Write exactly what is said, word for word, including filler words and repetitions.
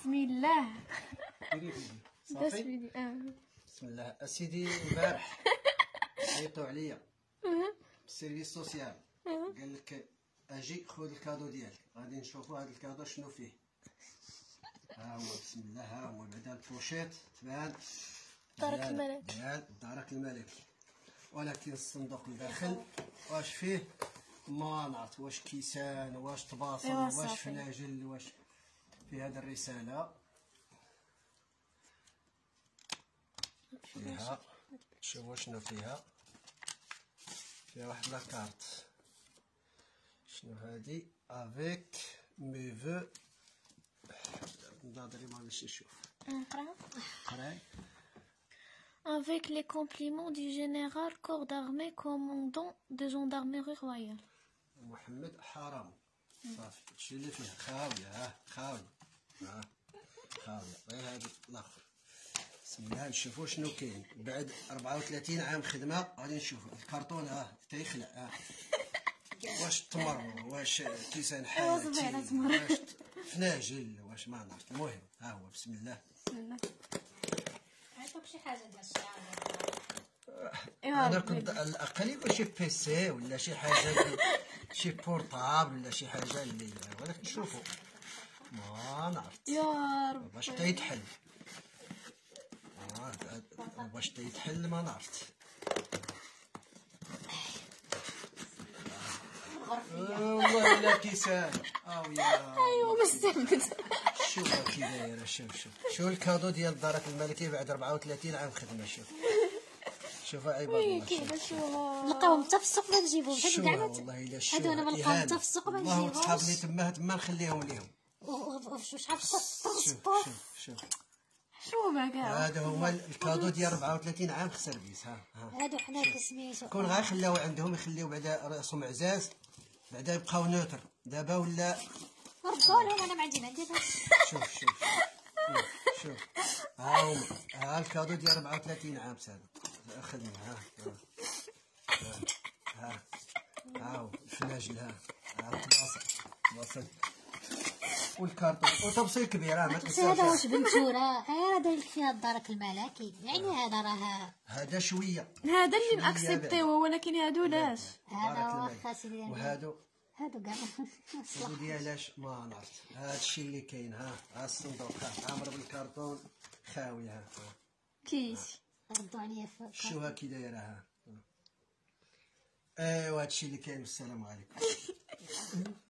بسم الله. صافي. بسم الله اسيدي. البارح عيطوا عليا السيرفيس سوسيال، قال لك اجي خذ الكادو ديالك، غادي نشوفوا هذا الكادو شنو فيه. ها هو بسم الله، ها هو بعدا البوشيت تبان دارك الملك ديال دارك الملكي، ولكن الصندوق الداخل واش فيه ما نعرف، واش كيسان واش طباصل واش فناجل واش في هذه الرسالة. فيها شوفوا شنو فيها، فيها واحد لاكارت. شنو هادي؟ افيك مي فو، نضري ما باش نشوف. نقرا. قراي. Avec les compliments du général corps d'armée commandant de gendarmerie royale. محمد حرام. صافي هادشي اللي فيها. خاوية، ها خاوية، ها خاوية. غير هاد الاخر. بسم الله نشوفوا شنو كاين. بعد أربعة وثلاثين عام خدمة غادي نشوفوا الكرتون. ها تيخلع. ها واش تمر، واش كيسان حياتي، واش فناجل، واش ما نعرف. المهم ها هو بسم الله. بسم الله. عطوك شي حاجه ديال الشعر. انا كنت على الاقل يكون شي بيسي ولا شي حاجه، شي بورطابل ولا شي حاجه اللي، ولكن شوفوا ما نعرف يا رب باش تيتحل. اه باش تيتحل ما نعرف. والله الا كيسان. او يا ايوا مستمتع. شوف كي دايره. شوف شوف شوف الكادو ديال دارك الملكي بعد أربعة وثلاثين عام خدمه. شوف شوفوا عباد الله. كيفاش نلقاوهم حتى في السوق ما نجيبوهمش. هادو كاع والله الا شوف هادو انا ما نلقاهم حتى في السوق ما والله نجيبوهمش. صحاب لي تما تما نخليهم ليهم. شحال في شوف شوف شوف شو ما كاع هذا هما الكادو ديال أربعة وثلاثين عام في سيرفيس. ها ها هادو حنا كسميتو كون غير خلاو عندهم يخليو بعدا راسهم عزاز، بعدا يبقاو نوتر. دابا ولا ردوا لهم. انا ما عندي ما ندير. شوف شوف شوف شوف ها هما. ها الكادو ديال أربعة وثلاثين عام سنه خدمه. ها ها ها ها هو الفناجل. ها ها الطباصل الطباصل والكارطون وطبسيل كبير. ها ما تنساوش. هذا واش بنتورة غير هذا اللي فيها دارك الملكي، يعني هذا راه هذا شويه. هذا اللي ناكسبتيوه، ولكن هادو لاش. هذا واخا سيدي. وهادو هادو كاع هادو ديالاش ما نعرف. هذا الشيء اللي كاين. ها ها الصندوق ها عامر بالكرتون خاوي. ها كيس ردوا عليا فوق. شو ها كي دايره. ها ايوا هادشي اللي كاين. والسلام عليكم.